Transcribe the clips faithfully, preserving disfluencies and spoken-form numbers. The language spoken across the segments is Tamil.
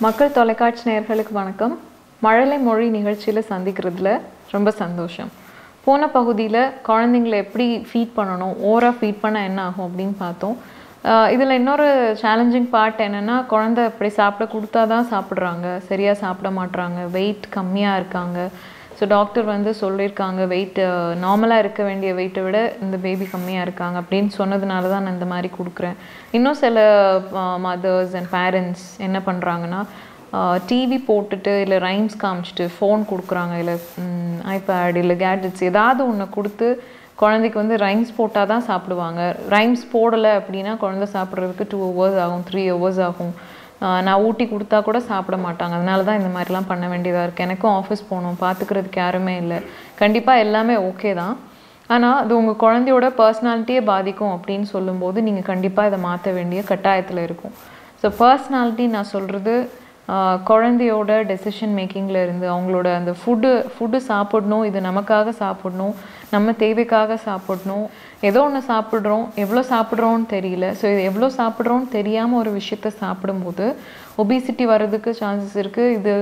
மக்கள் தொலைக்காட்சி நேயர்களுக்கு வணக்கம். மழலை மொழி நிகழ்ச்சியில் சந்திக்கிறதுல ரொம்ப சந்தோஷம். போன பகுதியில் குழந்தைங்களை எப்படி ஃபீட் பண்ணணும், ஓவராக ஃபீட் பண்ணால் என்ன ஆகும் அப்படின்னு பார்த்தோம். இதில் இன்னொரு சேலஞ்சிங் பார்ட் என்னென்னா, குழந்தை அப்படி சாப்பிட கொடுத்தா தான் சாப்பிட்றாங்க, சரியாக சாப்பிட மாட்றாங்க, வெயிட் கம்மியாக இருக்காங்க. ஸோ டாக்டர் வந்து சொல்லியிருக்காங்க வெயிட் நார்மலாக இருக்க வேண்டிய வெயிட்டை விட இந்த பேபி கம்மியாக இருக்காங்க அப்படின்னு சொன்னதுனால தான் நான் இந்த மாதிரி கொடுக்குறேன். இன்னும் சில மதர்ஸ் அண்ட் பேரண்ட்ஸ் என்ன பண்ணுறாங்கன்னா, டிவி போட்டுட்டு இல்லை ரைம்ஸ் காமிச்சிட்டு ஃபோன் கொடுக்குறாங்க, இல்லை ஐபேட் இல்லை கேட்ஜெட்ஸ் ஏதாவது ஒன்று கொடுத்து குழந்தைக்கு வந்து ரைம்ஸ் போட்டால் தான் சாப்பிடுவாங்க. ரைம்ஸ் போடலை அப்படின்னா குழந்தை சாப்பிட்றதுக்கு டூ ஹவர்ஸ் ஆகும், த்ரீ ஹவர்ஸ் ஆகும். நான் ஊட்டி கொடுத்தா கூட சாப்பிட மாட்டாங்க. அதனால தான் இந்த மாதிரிலாம் பண்ண வேண்டியதாக இருக்குது. எனக்கும் ஆஃபீஸ் போகணும், பார்த்துக்கிறதுக்கு யாருமே இல்லை. கண்டிப்பாக எல்லாமே ஓகே தான், ஆனால் அது உங்கள் குழந்தையோட பர்சனாலிட்டியே பாதிக்கும் அப்படின்னு சொல்லும்போது நீங்கள் கண்டிப்பாக இதை மாற்ற வேண்டிய கட்டாயத்தில் இருக்கும். ஸோ பர்சனாலிட்டி நான் சொல்கிறது குழந்தையோட டெசிஷன் மேக்கிங்கில் இருந்து அவங்களோட அந்த ஃபுட்டு ஃபுட்டு சாப்பிடணும், இது நமக்காக சாப்பிடணும், நம்ம தேவைக்காக சாப்பிடணும், ஏதோ ஒன்று சாப்பிட்றோம், எவ்வளோ சாப்பிட்றோன்னு தெரியல. ஸோ இது எவ்வளோ சாப்பிட்றோன்னு தெரியாமல் ஒரு விஷயத்த சாப்பிடும்போது ஒபிசிட்டி வர்றதுக்கு சான்சஸ் இருக்குது. இது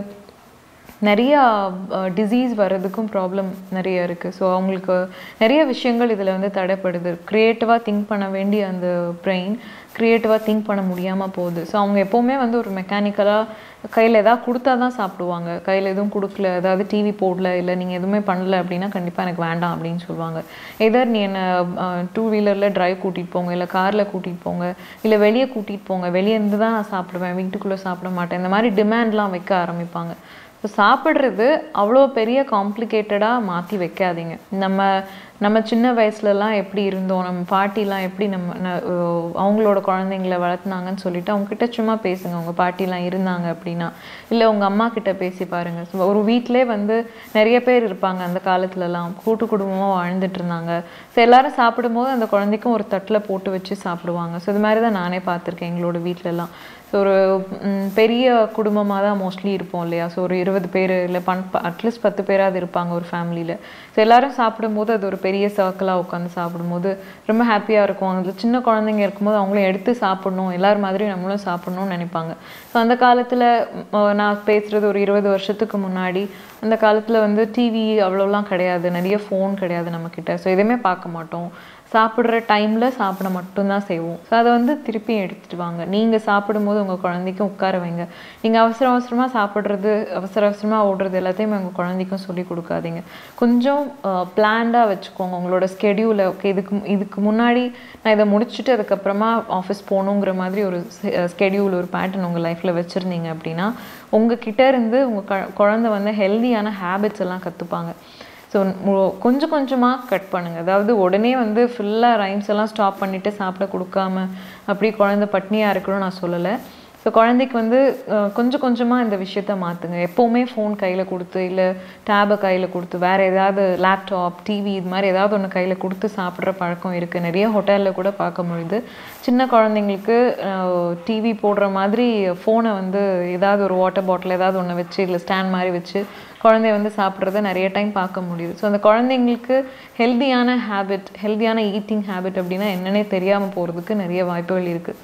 நிறையா டிசீஸ் வர்றதுக்கும் ப்ராப்ளம் நிறைய இருக்குது. ஸோ அவங்களுக்கு நிறைய விஷயங்கள் இதில் வந்து தடைப்படுது. க்ரியேட்டிவாக திங்க் பண்ண வேண்டிய அந்த பிரெயின் க்ரியேட்டிவாக திங்க் பண்ண முடியாமல் போகுது. ஸோ அவங்க எப்போவுமே வந்து ஒரு மெக்கானிக்கலாக கையில் எதாவது கொடுத்தா தான் சாப்பிடுவாங்க. கையில் எதுவும் கொடுக்கல, அதாவது டிவி போடல, இல்லை நீங்கள் எதுவுமே பண்ணலை அப்படின்னா கண்டிப்பாக எனக்கு வேண்டாம் அப்படின்னு சொல்லுவாங்க. எதர் நீ என்னை டூ வீலரில் ட்ரைவ் கூட்டிகிட்டு போங்க, இல்லை காரில் கூட்டிகிட்டு போங்க, இல்லை வெளியே கூட்டிகிட்டு போங்க, வெளியே இருந்து தான் நான் சாப்பிடுவேன், வீட்டுக்குள்ளே சாப்பிட மாட்டேன், இந்த மாதிரி டிமாண்ட்லாம் வைக்க ஆரம்பிப்பாங்க. இப்போ சாப்பிட்றது அவ்வளோ பெரிய காம்ப்ளிகேட்டடாக மாற்றி வைக்காதீங்க. நம்ம நம்ம சின்ன வயசுலலாம் எப்படி இருந்தோம், நம்ம பாட்டிலாம் எப்படி நம்ம அவங்களோட குழந்தைங்கள வளர்த்துனாங்கன்னு சொல்லிட்டு அவங்கக்கிட்ட சும்மா பேசுங்க. அவங்க பாட்டிலாம் இருந்தாங்க அப்படின்னா, இல்லை உங்கள் அம்மா கிட்ட பேசி பாருங்கள். ஒரு வீட்டிலே வந்து நிறைய பேர் இருப்பாங்க. அந்த காலத்துலலாம் கூட்டு குடும்பமாக வாழ்ந்துட்டு இருந்தாங்க. ஸோ எல்லோரும் சாப்பிடும்போது அந்த குழந்தைக்கும் ஒரு தட்டில் போட்டு வச்சு சாப்பிடுவாங்க. ஸோ இது மாதிரி தான் நானே பார்த்துருக்கேன் எங்களோட வீட்டிலலாம். ஸோ ஒரு பெரிய குடும்பமாக தான் மோஸ்ட்லி இருப்போம் இல்லையா. ஸோ ஒரு இருபது பேர் இல்லை பன் அட்லீஸ்ட் பத்து பேராவது இருப்பாங்க ஒரு ஃபேமிலியில். ஸோ எல்லோரும் சாப்பிடும்போது அது ஒரு பெரிய சர்க்கிளாக உட்காந்து சாப்பிடும்போது ரொம்ப ஹாப்பியாக இருக்கும். அதில் சின்ன குழந்தைங்க இருக்கும்போது அவங்களும் எடுத்து சாப்பிட்ணும், எல்லோரும் மாதிரி நம்மளும் சாப்பிட்ணுன்னு நினைப்பாங்க. ஸோ அந்த காலத்தில் நான் பேசுகிறது ஒரு இருபது வருஷத்துக்கு முன்னாடி, அந்த காலத்தில் வந்து டிவி அவ்வளோலாம் கிடையாது, நிறைய ஃபோன் கிடையாது நம்மக்கிட்ட. ஸோ எதுவுமே பார்க்க மாட்டோம். சாப்பிட்ற டைமில் சாப்பிட மட்டும்தான் செய்வோம். ஸோ அதை வந்து திருப்பி எடுத்துகிட்டு வாங்க. நீங்கள் சாப்பிடும்போது உங்கள் குழந்தைக்கும் உட்கார வைங்க. நீங்கள் அவசர அவசரமாக சாப்பிட்றது, அவசர அவசரமாக ஓடுறது எல்லாத்தையுமே உங்கள் குழந்தைக்கும் சொல்லி கொடுக்காதீங்க. கொஞ்சம் பிளான்டாக வச்சுக்கோங்க உங்களோட ஸ்கெடியூலை. ஓகே, இதுக்கு இதுக்கு முன்னாடி நான் இதை முடிச்சுட்டு அதுக்கப்புறமா ஆஃபீஸ் போகணுங்கிற மாதிரி ஒரு ஸ்கெடியூல், ஒரு பேட்டர்ன் உங்கள் லைஃப்பில் வச்சுருந்தீங்க அப்படின்னா உங்கள் கிட்டே இருந்து உங்கள் க குழந்தை வந்து ஹெல்தியான ஹேபிட்ஸ் எல்லாம் கற்றுப்பாங்க. ஸோ கொஞ்சம் கொஞ்சமாக கட் பண்ணுங்கள். அதாவது உடனே வந்து ஃபுல்லாக ரைம்ஸ் எல்லாம் ஸ்டாப் பண்ணிவிட்டு சாப்பிட கொடுக்காம அப்படி குழந்தை பட்னியாக இருக்கணும்னு நான் சொல்லலை. ஸோ குழந்தைக்கு வந்து கொஞ்சம் கொஞ்சமாக இந்த விஷயத்த மாற்றுங்க. எப்போவுமே ஃபோன் கையில் கொடுத்து, இல்லை டேபை கையில் கொடுத்து, வேறு ஏதாவது லேப்டாப், டிவி இது மாதிரி ஏதாவது ஒன்று கையில் கொடுத்து சாப்பிட்ற பழக்கம் இருக்குது. நிறைய ஹோட்டலில் கூட பார்க்க முடியுது. சின்ன குழந்தைங்களுக்கு டிவி போடுற மாதிரி ஃபோனை வந்து ஏதாவது ஒரு வாட்டர் பாட்டில் ஏதாவது ஒன்று வச்சு, இல்லை ஸ்டாண்ட் மாதிரி வச்சு குழந்தைய வந்து சாப்பிட்றத நிறைய டைம் பார்க்க முடியுது. ஸோ அந்த குழந்தைங்களுக்கு ஹெல்தியான ஹேபிட், ஹெல்தியான ஈட்டிங் ஹேபிட் அப்படின்னா என்னன்னே தெரியாமல் போகிறதுக்கு நிறைய வாய்ப்புகள் இருக்குது.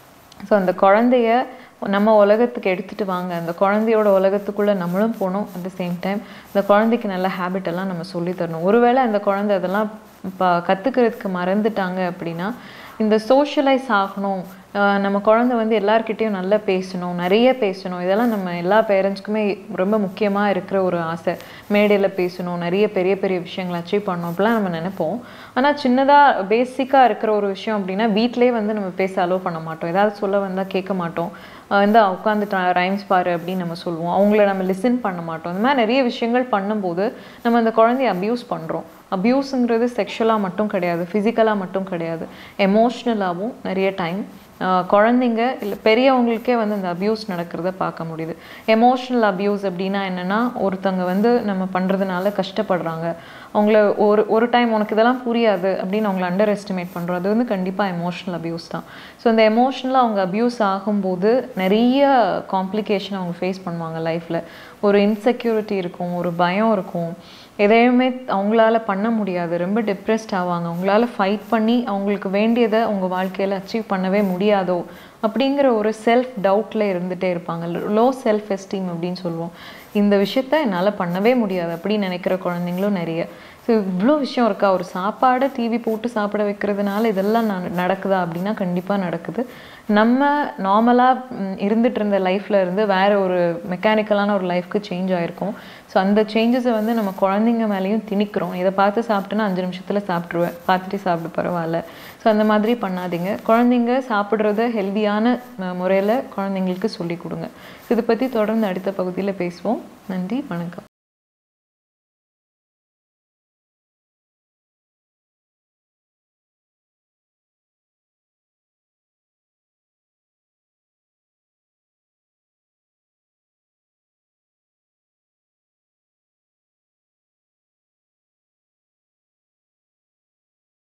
ஸோ அந்த குழந்தைய நம்ம உலகத்துக்கு எடுத்துகிட்டு வாங்க. அந்த குழந்தையோட உலகத்துக்குள்ளே நம்மளும் போகணும். அட் த சேம் டைம் அந்த குழந்தைக்கு நல்ல ஹேபிட்டெல்லாம் நம்ம சொல்லித்தரணும். ஒருவேளை அந்த குழந்தை அதெல்லாம் இப்போ கற்றுக்கிறதுக்கு மறந்துட்டாங்க அப்படின்னா, இந்த சோஷியலைஸ் ஆகணும், நம்ம குழந்தை வந்து எல்லார்கிட்டையும் நல்லா பேசணும், நிறைய பேசணும், இதெல்லாம் நம்ம எல்லா பேரண்ட்ஸ்க்குமே ரொம்ப முக்கியமாக இருக்கிற ஒரு ஆசை. மேடையில் பேசணும், நிறைய பெரிய பெரிய விஷயங்களை அச்சீவ் பண்ணணும் அப்படிலாம் நம்ம நினைப்போம். ஆனால் சின்னதாக பேசிக்காக இருக்கிற ஒரு விஷயம் அப்படின்னா வீட்டிலே வந்து நம்ம பேச அலோவ் பண்ண மாட்டோம். ஏதாவது சொல்ல வந்தால் கேட்க மாட்டோம். வந்து உட்காந்துட்டு ரைம்ஸ் பாரு அப்படின்னு நம்ம சொல்லுவோம். அவங்கள நம்ம லிசன் பண்ண மாட்டோம். இந்த மாதிரி நிறைய விஷயங்கள் பண்ணும்போது நம்ம அந்த குழந்தைய அப்யூஸ் பண்ணுறோம். அப்யூஸுங்கிறது செக்ஷுவலாக மட்டும் கிடையாது, ஃபிசிக்கலாக மட்டும் கிடையாது, எமோஷ்னலாகவும் நிறைய டைம் குழந்தைங்க இல்லை பெரியவங்களுக்கே வந்து அந்த அப்யூஸ் நடக்கிறத பார்க்க முடியுது. எமோஷ்னல் அப்யூஸ் அப்படின்னா என்னென்னா, ஒருத்தவங்க வந்து நம்ம பண்ணுறதுனால கஷ்டப்படுறாங்க, அவங்கள ஒரு ஒரு டைம் உனக்கு இதெல்லாம் புரியாது அப்படின்னு அவங்கள அண்டர் எஸ்டிமேட் பண்ணுறோம். அது வந்து கண்டிப்பாக எமோஷ்னல் அப்யூஸ் தான். ஸோ அந்த எமோஷ்னலாக அவங்க அப்யூஸ் ஆகும்போது நிறைய காம்ப்ளிகேஷன் அவங்க ஃபேஸ் பண்ணுவாங்க லைஃப்பில். ஒரு இன்செக்யூரிட்டி இருக்கும், ஒரு பயம் இருக்கும், எதையுமே அவங்களால பண்ண முடியாது, ரொம்ப டிப்ரெஸ்ட் ஆவாங்க, அவங்களால ஃபைட் பண்ணி அவங்களுக்கு வேண்டியதை அவங்க வாழ்க்கையில் அச்சீவ் பண்ணவே முடியாதோ அப்படிங்கிற ஒரு செல்ஃப் டவுட்டில் இருந்துகிட்டே இருப்பாங்க. லோ செல்ஃப் எஸ்டீம் அப்படின்னு சொல்லுவோம். இந்த விஷயத்த என்னால் பண்ணவே முடியாது அப்படின்னு நினைக்கிற குழந்தைங்களும் நிறைய. ஸோ இவ்வளோ விஷயம் இருக்கா, ஒரு சாப்பாடை டிவி போட்டு சாப்பிட வைக்கிறதுனால இதெல்லாம் நான் நடக்குதா அப்படின்னா கண்டிப்பாக நடக்குது. நம்ம நார்மலாக இருந்துகிட்டு இருந்த லைஃப்பில் இருந்து வேறு ஒரு மெக்கானிக்கலான ஒரு லைஃப்க்கு சேஞ்ச் ஆகிருக்கும். ஸோ அந்த சேஞ்சஸை வந்து நம்ம குழந்தைங்க மேலேயும் திணிக்கிறோம். இதை பார்த்து சாப்பிட்டேன்னா அஞ்சு நிமிஷத்தில் சாப்பிட்ருவேன், பார்த்துட்டு சாப்பிட்டு பரவாயில்ல. ஸோ அந்த மாதிரி பண்ணாதீங்க. குழந்தைங்க சாப்பிட்றத ஹெல்தியான முறையில் குழந்தைங்களுக்கு சொல்லிக் கொடுங்க. இதை பற்றி தொடர்ந்து அடுத்த பகுதியில் பேசுவோம். நன்றி, வணக்கம்.